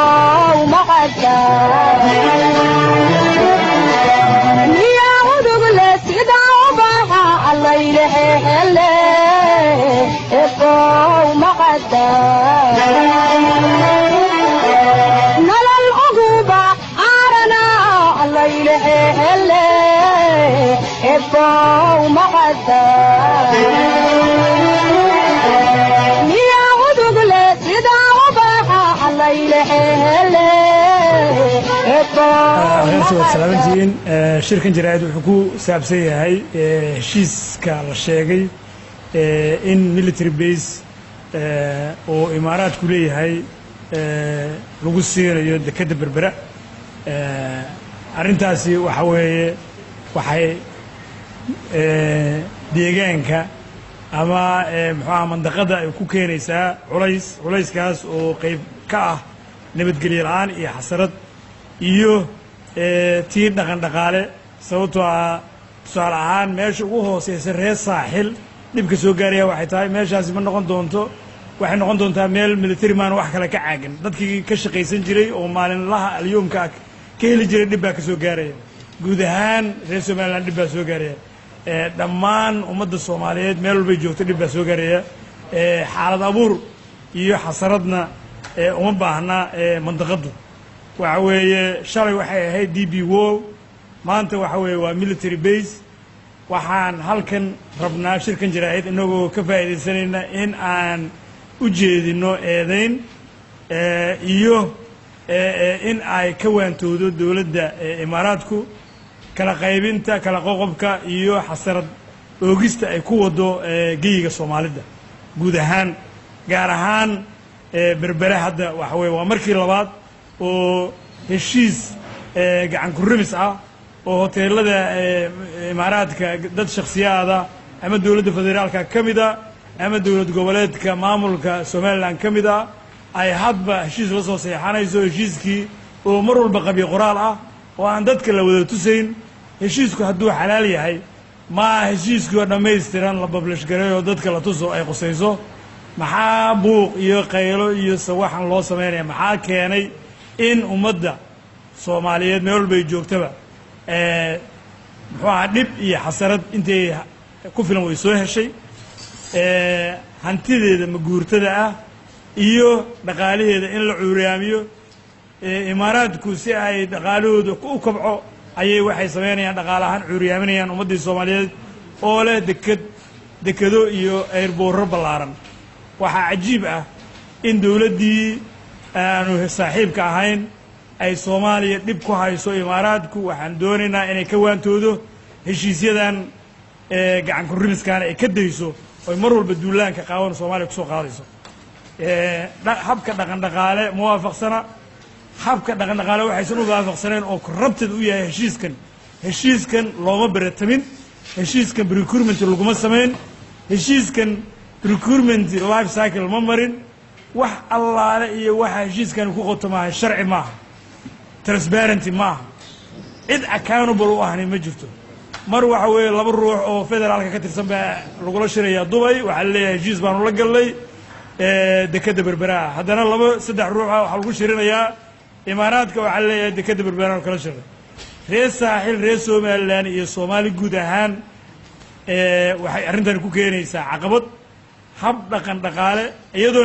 إبقوا مقدا يا عدو لسيدا وباها الله يلهي إبقوا مقدا نلا العقوبة عارنا الله يلهي إبقوا مقدا يا عدو لسيدا وباها الله يلهي سلامتين شركة جرائد وحكو سابسية هاي هشيس كالشيغي إن ميليتري بيس وإمارات كلية هاي لغو السير دكاد بربرة أرنتاسي وحوي وحي ديغانكا أما محا منطقة كو كينيسا علايس كاس وقيب كاه نبت قليل عن إيه حصرت iyo tii dhaqan dhaqaale sababtoo ah tusaale ahaan meesha ugu hooseysa reer saaxil dhibka soo gaaraya waxay tahay meeshaasi ma noqon doonto waxay noqon doontaa meel military man wax kale ka caagan dadkii ka shaqaysan jiray oo maalinlaha alyoomka ka heli jiray dhib baa ka soo gaaraya guud ahaan reer somaliland dhib baa soo gaaraya dhammaan ummadda soomaaliyeed meel walbay joogto dhib baa soo gaaraya xaalad abuur iyo xasaradna uma baahna mandaqadu waxa weeye shalay waxay ahayd DB World maanta waxa weeye waa military base waxaan halkan rabnaa shirkan jaraa'id inagoo ka faa'iideysanayna in aan u jeedino eedayn iyo in ay ka waantoodo dowladda imaaraadku kala qaybinta kala qoqobka iyo xasarad oogista ay ku wado geyiga Soomaalida guud ahaan gaar ahaan berbere hadda waxa weeye waa markii labaad oo heshiis gacan ku rimis ah oo hoteelada imaaraadka dad shakhsiyaada ama dawladda federaalka kamida ama dawlad goboleedka maamulka Soomaaliland kamida ay hadba heshiis la soo saxanayso heshiiskii oo mar walba qabi qoraal ah oo aan dadka la wada tusayn heshiisku hadduu xalaal yahay ma heshiisku dhameystiran la publish gareeyo dadka la tuso ay qosayso maxaa buuq iyo qaylo iyo sawaxan loo sameeyaa maxaa keenay in ummadda Soomaaliyeed meel walba ay joogtaba muxuu ahaa dhib iyo xasarad intay ku filan way soo heshay hantideeda maguurtada ah iyo dhaqaalaheeda in la cuuriyaamiyo imaaraadku si ay dhaqaalahooda u kabco ayay waxay sameynayaan dhaqaalahan cuuriyaaminayaan ummaddii Soomaaliyeed oo leh dekado iyo airboorro ballaaran waxaa cajiib ah in dawladdii aanu saaxiibka ahayn ay Soomaaliya dhib ku hayso imaaraadku waxaan doonaynaa inay ka waantoodo heshiisyadan gacan ku rimiskan ay ka dayso oo mar walba duulaanka qaawan Soomaaliya ku soo qaadayso habka dhaqan dhaqaale muwaafaqsana habka dhaqan dhaqaale waxaysan u waafaqsaneen oo corrupted u yahay heshiiskan looma baratamin heshiiskan procurement laguma sameyn heshiiskan procurement life cycle ma marin wax allaale iyo waxa heshiiskan ku qotomaa sharci ma aha transparency ma aha cid accountable u ahni ma jirto mar waxa weeye laba ruux oo federaalka ka tirsan baa lagula shiraya Dubai waxa leeyahay heshiis baan la galnay dekada berbera haddana laba saddex ruux waxa lagu shirinayaa imaaraadka waxa leeyahay dekada berbera kala shiray reer saaxil reer Somaliland iyo Soomaali guud ahaan waxay arrintan ku keenaysaa caqabad hab dhaqan dhaqaale iyadoon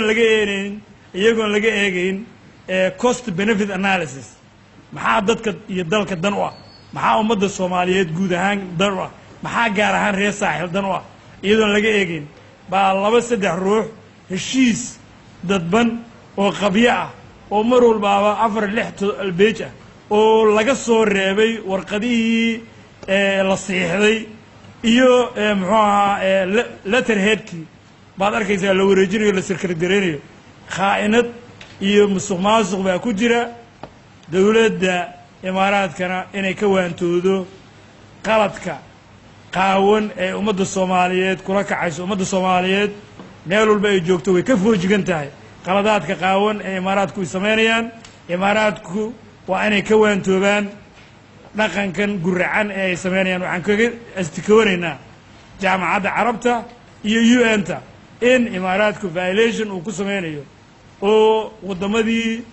laga eegayn cost benefit analysis maxaa dadka iyo dalka dan u ah maxaa ummadda Soomaaliyeed guud ahaan dan u ah maxaa gaar ahaan reer saaxil dan u ah iyadoon laga eegayn baa laba saddex ruux heshiis dadban oo qabyo ah oo mar walba 4-6 page ah oo laga soo reebay warqadihii la saxiixday iyo muxuu ahaa letterheadkii baad arkaysaa la wareejinayo la sirkargareynayo khaa'inad iyo musuqmaasuq baa ku jira dawladda imaaraadkana inay ka waantoodo qaladka qaawan ee ummadda Soomaaliyeed kula kacayso ummadda Soomaaliyeed meel walba ay joogto way ka foojigan tahay qaladaadka qaawan ee imaaraadku ay sameynayaan imaaraadku waa inay ka waantoobaan dhaqankan guracan ee ay sameynayaan waxaan kaga astikoonayna jaamacadda carabta iyo UN-ta in imaaraadku violation uu ku sameynayo oo wadamadii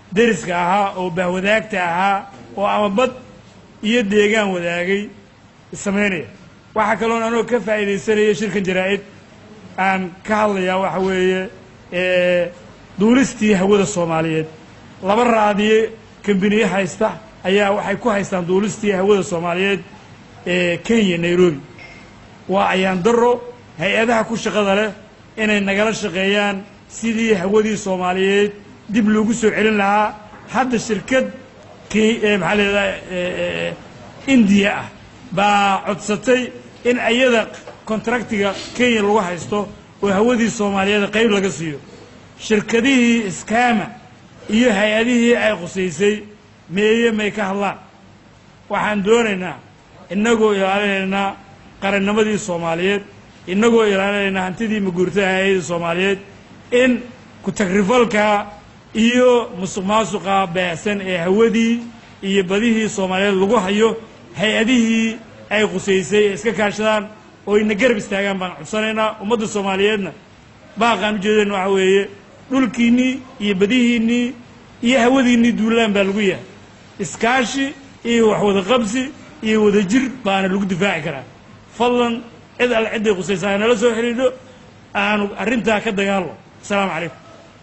deriska ahaa oo bahwadaagta ahaa oo ama bad iyo deegaan wadaagay samaynaya waxa kaloon anoo ka faa'iidaysanaya shirkan jaraa'id aan ka hadlayaa waxa weeye duulistii hawada Soomaaliyeed laba raadiye kambaniye haysta ayaa waxay ku haystaan duulistii hawada Soomaaliyeed Kenya Nairobi waa ayaan daro hay'adaha ku shaqada leh inay nagala shaqeeyaan sidii hawadii Soomaaliyeed dib loogu soo celin lahaa hadda shirkad maxaa leedahay India ah baa codsatay in ayada kontraktiga Kenya lagu haysto oo hawadii Soomaaliyeed qayb laga siiyo shirkadihii iskaama iyo hay'adihii ay qusaysay may ka hadlaan waxaan doonaynaa inagoo ilaalinayna qarannimadii Soomaaliyeed inagoo ilaalinayna hantidii maguurtada hay'adii Soomaaliyeed in ku tagrifalka iyo musuqmaasuqa baasan ee hawadii iyo badihii Soomaaliyeed lagu hayo hay'adihii ay qusaysay iska kaashadaan oo ina garab istaagaan baan codsanaynaa ummadda Soomaaliyeedna baaqaan u jeedin waxa weeye dhulkiinii iyo badihiinii iyo hawadiinii duulaan baa lagu yahay iskaashi iyo wax wada qabsi iyo wada jir baana lagu difaaci karaa fadlan cid al cid ay qusaysaa nala soo xiriidho aanu arrintaa ka dagaalno assalaamu calaykum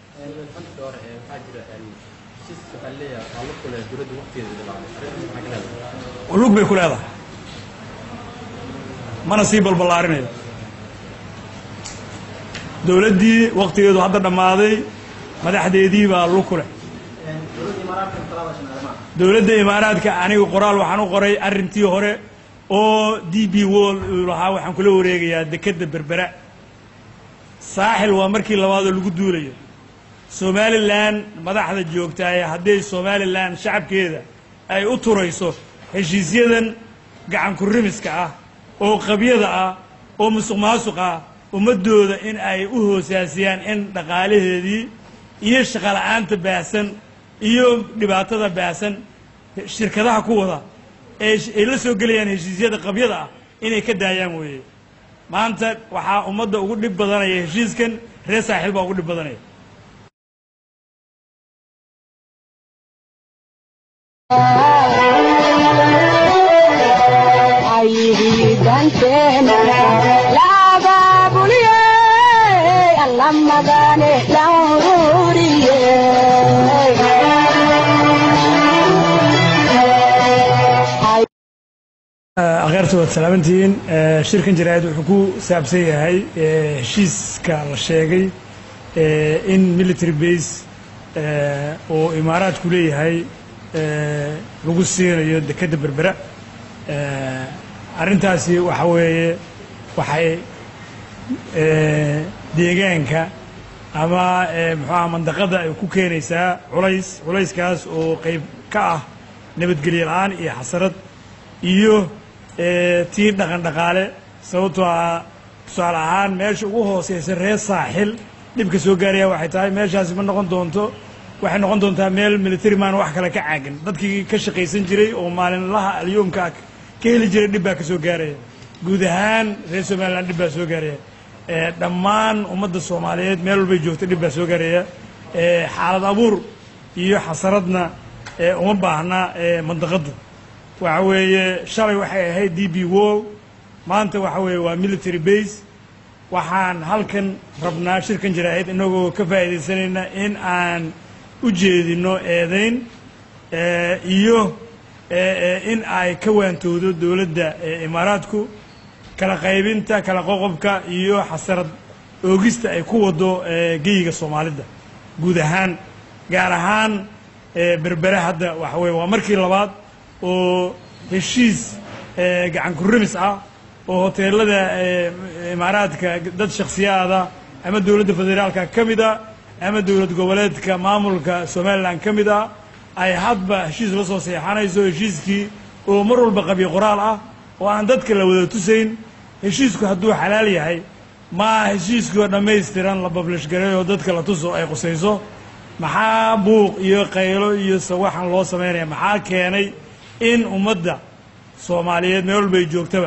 lug bay ku leedahay mana sii balballaarinayo dowladdii waqtigeedu hadda dhammaaday madaxdeedii baa lug ku leh dowladda imaaraadka anigu qoraal waxaan u qoray arrintii hore oo DB World uu lahaa waxaan kula wareegayaa dekedda berbera saaxil waa markii labaad oo lagu duulayo Somaliland madaxda joogtay haddii Somaliland shacabkeeda ay u turayso heshiisyadan gacan ku rimiska ah oo qabyada ah oo musuqmaasuqa ummadooda in ay u hoosaasiyaan in dhaqaalaheedii iyo shaqo la'aanta baasan iyo dhibaatada baasan shirkadaha ku wada ay la soo gelayaan heshiisyada qabyada ah inay ka daayaan weeye maanta waxaa ummadda ugu dhib badanaya heshiiskan reer saaxiil baa ugu dhib badanaya أغيرت والسلامتين شركة جرائد وحكو سابسي هاي هشيس كالشيغي إن ميليتري بيس وإمارات كلية هاي لغسين يدكد بربرة أرنتاسي وحوي وحي ديغانكا أما محا منطقة كو كينيسا علايس كاس وقيب كاه نبت قليل الآن إيه حصرت iyo tii dhaqan dhaqaale sababtoo ah tusaale ahaan meesha ugu hooseysa reer saaxil dhibka soo gaaraya waxay tahay meeshaasi ma noqon doonto waxay noqon doontaa meel military man wax kale ka caagan dadkii ka shaqaysan jiray oo maalinlaha alyoomka ka heli jiray dhib baa ka soo gaaraya guud ahaan reer Somaliland dhib baa soo gaaraya dhammaan ummadda Soomaaliyeed meel walba joogta dhib baa soo gaaraya xaalad abuur iyo xasaradna uma baahna mandaqadu waxa weeye shalay waxay ahayd DB World maanta waxa weeye waa military base waxaan halkan rabnaa shirkan jaraa'id inagoo ka faa'iideysanayna in aan u jeedino eedayn iyo in ay ka waantoodo dowladda imaaraadku kala qaybinta kala qoqobka iyo xasarad oogista ay ku wado geyiga Soomaalida guud ahaan gaar ahaan berbera hadda waxa weeye waa markii labaad oo heshiis gacan ku rimis ah oo hoteelada imaaraadka dad shakhsiyaada ama dowladda federaalka kamida ama dowlad goboleedka maamulka Somaliland kamida ay hadba heshiis la soo saxanayso heshiiskii oo mar walba qabi qoraal ah oo aan dadka la wada tusayn heshiisku hadduu xalaal yahay ma heshiisku dhameystiran la publish gareeyo dadka la tuso ay qusayso maxaa buuq iyo qaylo iyo sawaxan loo sameeyaa maxaa keenay in ummadda Soomaaliyeed meel walba ay joogtaba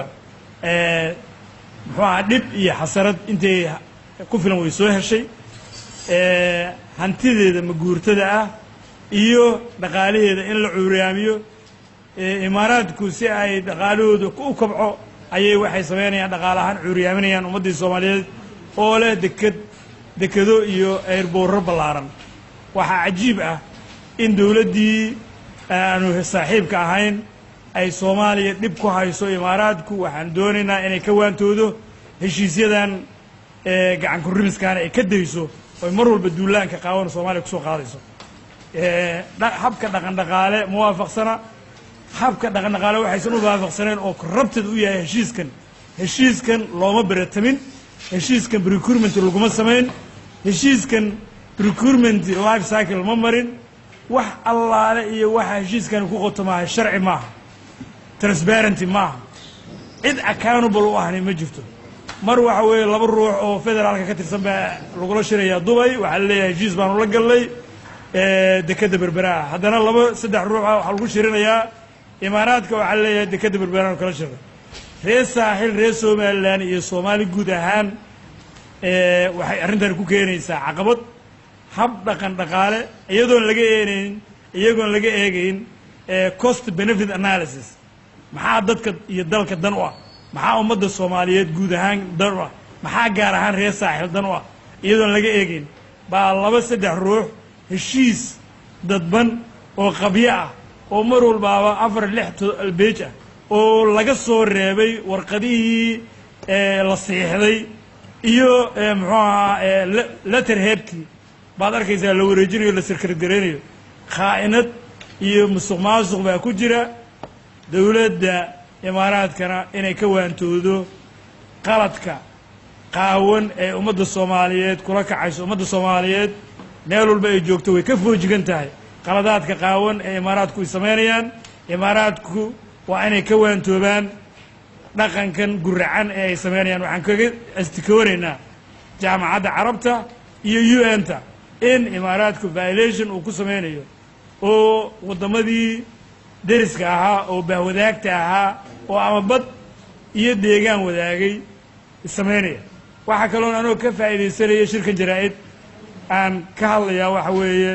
muxuu dhib iyo xasarad intay ku filan way soo heshay hantideeda ma guurtada ah iyo dhaqaalaheeda in la cuuriyaamiyo imaaraadku si ay dhaqaalahooda u kobco ayay waxay samaynayaan dhaqaale ahaan cuuriyaaminayaan ummaddii soomaaliyeed oo leh dekado iyo eerboorro ballaaran waxaa cajiib ah in dawladdii aanu saaxiibka ahayn ay soomaaliya dhib ku hayso imaaraadku waxaan doonaynaa inay ka waantoodo heshiisyadan gacan kurimiskaana ay ka dayso oy mar walba duulaanka qaawan soomaaliya kusoo qaadayso habka dhaqan dhaqaale muwaafaqsana habka dhaqan dhaqaale waxaysan u waafaqsaneen oo corrupted u yahay heshiiskan looma beratamin heshiiskan procurement laguma samayn heshiiskan procurement life cycle ma marin wax allaale iyo waxa heshiiskan ku qotomahay sharci maaha transparency maaha cid accountable u ahni ma jirto mar waxa weeye laba ruux oo federaalka ka tirsan baa lagula shirayaa Dubai waxa la leeyahay heshiis baan ula galnay dekada berbera haddana saddex ruux waxa lagu shirinayaa imaaraadka waxa la leeyahay dekada berbera kala shiray reer saaxil reer Somaliland iyo Soomaali guud ahaan waxay arrintan ku keenaysaa caqabad hab dhaqan dhaqaale iyagoon laga eegayn cost benefit analysis maxaa dadka iyo dalka dan u ah maxaa ummadda Soomaaliyeed guud ahaan dan u ah maxaa gaar ahaan reer saaxil dan u ah iyadoon laga eegayn baa saddex ruux heshiis dadban oo qabyo ah oo mar walbaaba 4-6 beej ah oo laga soo reebay warqadihii la saxiixday iyo muxuu ahaa letterheadkii baad arkaysaa la wareejinayo la sirkargareynayo khaa'inad iyo musuqmaasuq baa ku jira dawladda imaaraadkana inay ka waantoodo qaladka qaawan ee ummadda Soomaaliyeed kula kacayso ummadda Soomaaliyeed meel walba ay joogto way ka foojigan tahay qaladaadka qaawan ee imaaraadku ay sameynayaan imaaraadku waa inay ka waantoobaan dhaqankan guracan ee ay sameynayaan waxaan kaga astikoonayna jaamacadda carabta iyo UN-ta in imaaraadku violation uu ku sameynayo oo wadamadii deriska ahaa oo bahwadaagta ahaa oo ama bad iyo deegaan wadaagay sameynaya waxa kale oo anoo ka faa'iideysanaya shirkan jaraa'id aan ka hadlayaa waxa weeye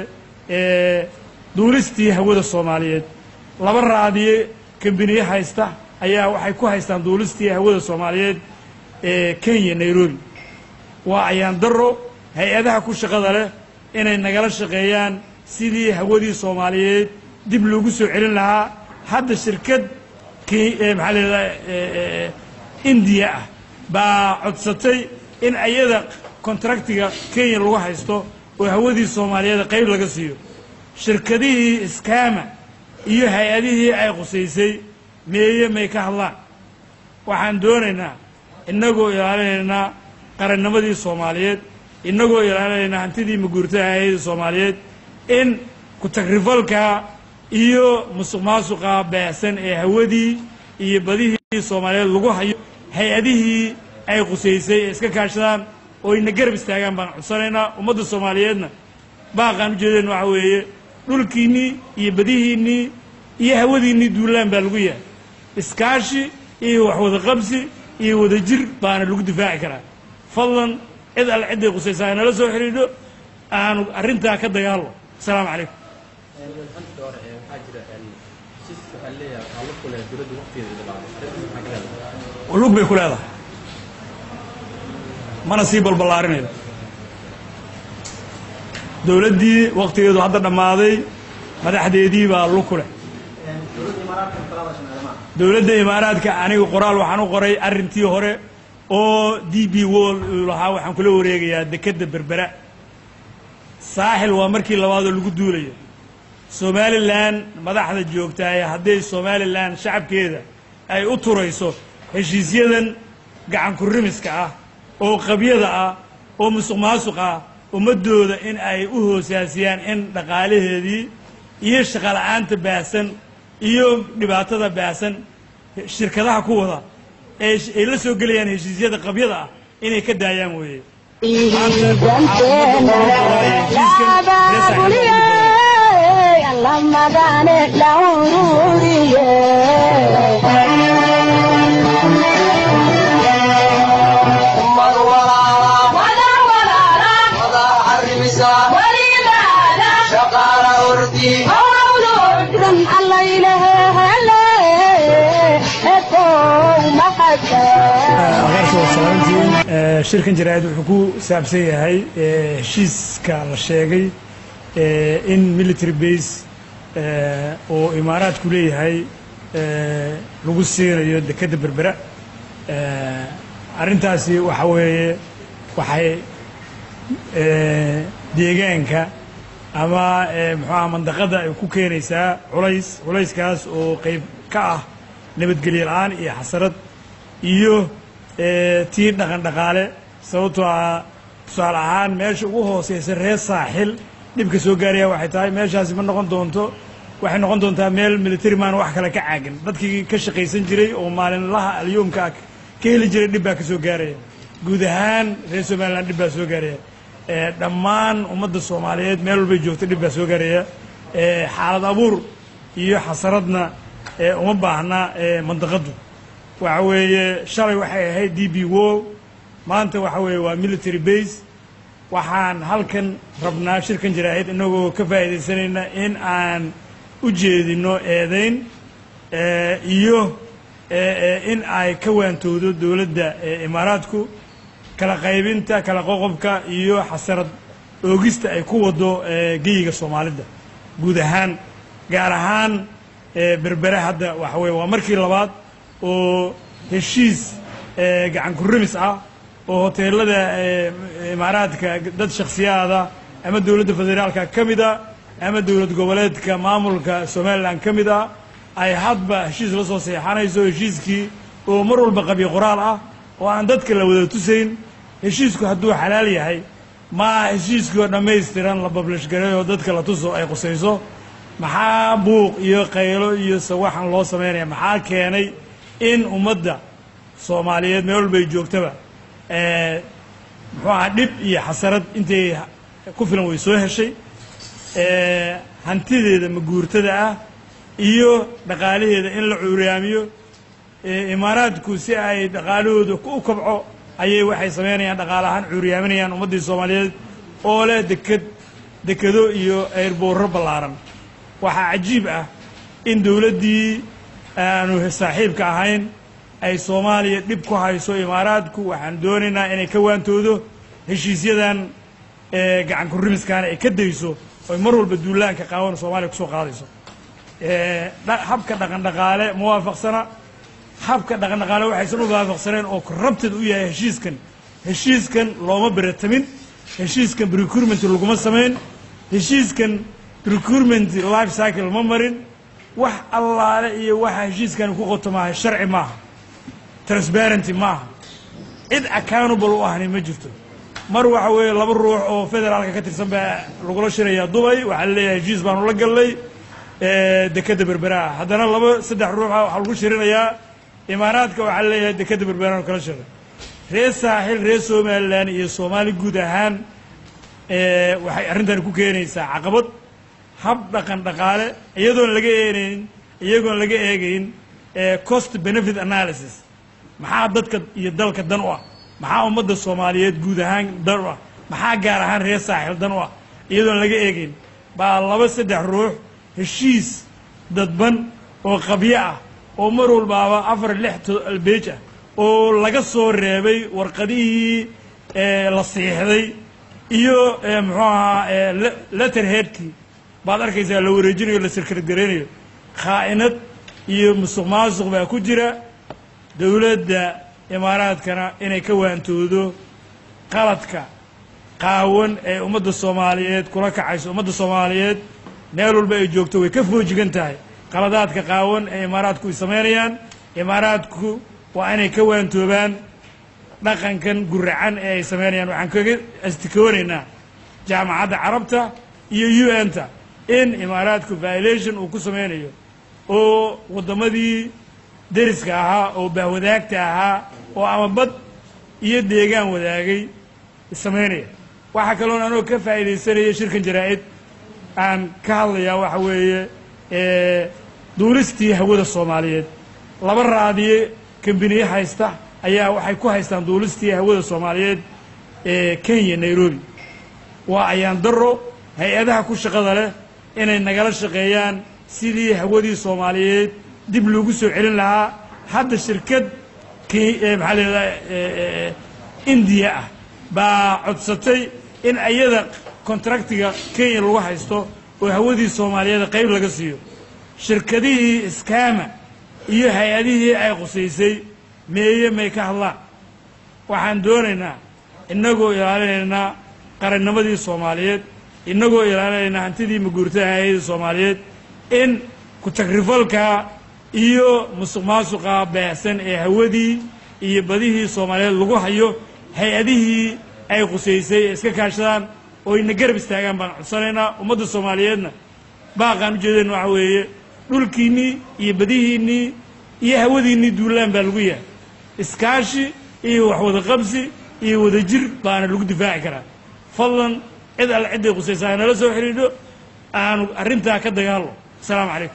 duulistii hawada Soomaaliyeed laba raadiye kambaniye haysta ayaa waxay ku haystaan duulistii hawada Soomaaliyeed Kenya Nairobi waa ayaan daro hay-adaha ku shaqada leh inay nagala shaqeeyaan sidii hawadii Soomaaliyeed dib loogu soo celin lahaa hadda shirkad maxaa leedahay India ah baa codsatay in ayada kontraktiga Kenya lagu haysto oo hawadii Soomaaliyeed qayb laga siiyo shirkadihii iskaama iyo hay-adihii ay qusaysay may ka hadlaan waxaan doonaynaa innagoo ilaalinaynaa qarannimadii Soomaaliyeed innagoo ilaalinaynaa hantidii maguurtada ahayd Soomaaliyeed in ku tagrifalka iyo musuqmaasuqa baahsan ee hawadii iyo badihii Soomaaliyeed lagu hayo hay-adihii ay qusaysay iska kaashadaan oo ina garab istaagaan baan codsanaynaa ummadda Soomaaliyeedna baaqaan u jeedeen waxa weeye dhulkiinii iyo badihiinii iyo hawadiinii duulaan baa lagu yahay iskaashi iyo wax wada qabsi iyo wada jir baana lagu difaaci karaa fadlan cid al ciday qusaysaa nala soo xiriidho aanu arrintaa ka dagaalno asalaamu calaykum lug bay ku leedahay mana sii balballaarinaydo dawladdii waqtigeedu hadda dhammaaday madaxdeedii baa lug ku leh dawladda imaaraadka aniga qoraal waxaan u qoray arrintii hore oo DB Wall lahaa waxaan kula wareegayaa dekada berbera saaxil waa markii labaadoo lagu duulayo Somaliland madaxda joogtay hadday Somaliland shacabkeeda ay u turayso heshiisyadan gacan ku rimiska ah oo qabyada ah oo musuqmaasuqa ah ummadooda in ay u hoosaasiyaan in dhaqaalaheedii iyo shaqo la'aanta baahsan iyo dhibaatada baahsan shirkadaha ku wada ay la soo gelayaan heshiisyada qabyada ah inay ka daayaan weeye شقار أردي محدد shirkan jaraa'id wuxuu ku saabsan yahay heshiiska la sheegay in military base oo imaaraadku leeyahay lagu siinayo dekedda berbera arrintaasi waxa weeye waxay deegaanka ama muxuu mandaqada ay ku keenaysaa culayskaas oo qayb ka ah nabadgelyo la'aan iyo xasarad iyo tii dhaqan dhaqaale sababtoo ah tusaale ahaan meesha ugu hooseysa reer saaxil dhibka soo gaaraya waxay tahay meeshaasi ma noqon doonto waxay noqon doontaa meel military maan wax kale ka caagan dadkii ka shaqaysan jiray oo maalinlaha alyoomka ka heli jiray dhib baa ka soo gaaraya guud ahaan reer somaliland dhib baa soo gaaraya dhammaan ummadda soomaaliyeed meel walbay joogto dhib baa soo gaaraya xaalad abuur iyo xasaradna uma baahna mandaqadu waxa weeye shalay waxay ahayd DB World maanta waxa weeye waa military base waxaan halkan rabnaa shirkan jaraa'id inagoo ka faa'iidaysanayna in aan u jeedino eedayn iyo in ay ka waantoodo dowladda imaaraadku kala qaybinta kala qoqobka iyo xasarad oogista ay ku wado geyiga Soomaalida guud ahaan gaar ahaan berbera hadda waxa weeye waa markii labaad oo heshiis gacan ku rimis ah oo hoteelada imaaraadka dad shakhsiyaada ama dowladda federaalka ka mid ah ama dowlad goboleedka maamulka Somaliland ka mid ah ay hadba heshiis la soo saxiixanayso heshiiskii oo mar walba qabi qoraal ah oo aan dadka la wada tusayn heshiisku hadduu xalaal yahay ma heshiisku dhammaystiran la publish gareeyo dadka la tuso ay qusayso maxaa buuq iyo qaylo iyo sawaxan loo sameynaya maxaa keenay in ummadda Soomaaliyeed meel walba ay joogtaba muxuu ahaa dhib iyo xasarad intay ku filan way soo heshay hantideeda maguurtada ah iyo dhaqaalaheeda in la cuuriyaamiyo imaaraadku si ay dhaqaalahooda u kobco ayay waxay sameynayaan dhaqaalahaan cuuriyaaminayaan ummaddii Soomaaliyeed oo leh dekedo iyo airboorro ballaaran waxaa cajiib ah in dowladdii aanu saaxiibka ahayn ay Soomaaliya dhib ku hayso imaaraadku waxaan doonaynaa inay ka waantoodo heshiisyadan gacan ku rimiskaan ay ka dayso oo mar walba duulaanka qaawan Soomaaliya ku soo qaadayso habka dhaqan dhaqaale muwaafaqsana habka dhaqan dhaqaale waxaysan u waafaqsaneen oo corrupted u yahay heshiiskan looma baratamin heshiiskan procurement laguma sameyn heshiiskan procurement life cycle ma marin wax allaale iyo waxa heshiiskan ku qotomahay sharci maaha transparency maaha cid accountable u ahni ma jirto mar waxa weeye laba ruux oo federaalka ka tirsan baa lagula shiraya Dubai waxa la leeyahay heshiis baan la galnay dekedda berbera haddana saddex ruux waxa lagu shirinayaa imaaraadka waxa la leeyahay dekedda berbera kala shiray reer saaxil reer Somaliland iyo Soomaali guud ahaan waxay arrintan ku keenaysaa caqabad hab dhaqan dhaqaale iyadoon laga eegayn cost benefit analysis maxaa dadka iyo dalka dan u ah maxaa ummadda Soomaaliyeed guud ahaan dan u ah maxaa gaar ahaan reer saaxil dan u ah iyadoon laga eegayn baa saddex ruux heshiis dadban oo qabyo ah oo mar walbaaba 4-6 page ah oo laga soo reebay warqadihii la saxiixday iyo muxuu ahaa letterheadkii baad arkaysaa la wareejinayo la sirkad gareynayo khaa'inad iyo musuqmaasuq baa ku jira dowladda imaaraadkana inay ka waantoodo qaladka qaawan ee ummadda Soomaaliyeed kula kacayso ummadda Soomaaliyeed meel walba ay joogto way ka foojigan tahay qaladaadka qaawan ee imaaraadku ay sameynayaan imaaraadku waa inay ka waantoobaan dhaqankan guracan ee ay sameynayaan waxaan kaga astikoonaynaa jaamacadda carabta iyo UN-ta in imaaraadku violation uu ku sameynayo oo wadamadii deriska ahaa oo bahwadaagta ahaa oo ama bad iyo deegaan wadaagay sameynaya waxa kale oo anoo ka faa'iideysanaya shirkan jaraa'id aan ka hadlayaa waxa weeye duulistii hawada Soomaaliyeed laba raadiye kambaniye haysta ayaa waxay ku haystaan duulistii hawada Soomaaliyeed Kenya Nairobi waa ayaan daro hay'adaha ku shaqada leh inay nagala shaqeeyaan sidii hawadii Soomaaliyeed dib loogu soo celin lahaa hadda shirkad indiya ah baa codsatay in ayada kontraktiga kenya lagu haysto oo hawadii soomaaliyeed qayb laga siiyo shirkadihii iskaama iyo hay-adihii ay qusaysay meeye may ka hadlaan waxaan doonaynaa innagoo ilaalinaynaa qarannimadii soomaaliyeed innagoo ilaalinaynaa hantidii maguurtada hay-adii soomaaliyeed in ku-tagrifalka iyo musuqmaasuqa baahsan ee hawadii iyo badihii soomaaliyeed lagu hayo hay-adihii ay qusaysay ee iska kaashadaan oo ina garab istaagaan baan codsanaynaa ummadda soomaaliyeedna baaqaan ujeedeen waxa weeye dhulkiinnii iyo badihiinnii iyo hawadiinnii duulaan baa lagu yahay iskaashi iyo waxwada qabsi iyo wada jir baana lagu difaaci karaa fadlan cid alle cidday qusaysaa nala soo xidhiidho aanu arrintaa ka dagaalno asalaamu calaykum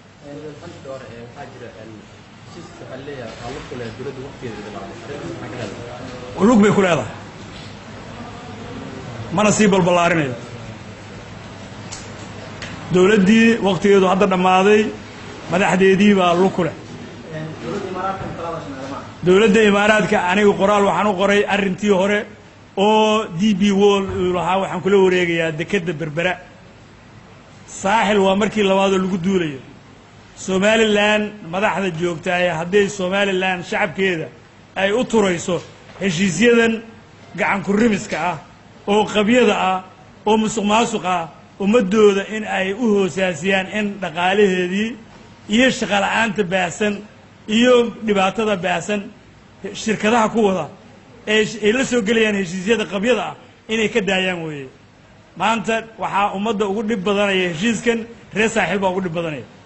lug bay ku leedahay mana sii balballaarinayo dowladdii waktigeedu hadda dhammaaday madaxdeedii baa lug ku leh dowladda imaaraadka aniga qoraal waxaan u qoray arrintii hore oo d b wol uu lahaa waxaan kula wareegayaa dekedda berbera saaxil waa markii labaadoo lagu duulayo somalilan madaxda joogtaay hadday somalilan shacabkeeda ay u turayso heshiisyadan gacan kurimiska ah oo qabyada ah oo musuq maasuq ah ummaddooda in ay u hoosaasiyaan in dhaqaalaheedii iyo shaqola'aanta baahsan iyo dhibaatada baahsan shirkadaha ku wada ay la soo gelayaan heshiisyada qabyada ah inay ka daayaan weeye maanta waxaa ummadda ugu dhib badanaya heshiiskan reer saaxiil baa ugu dhib badanaya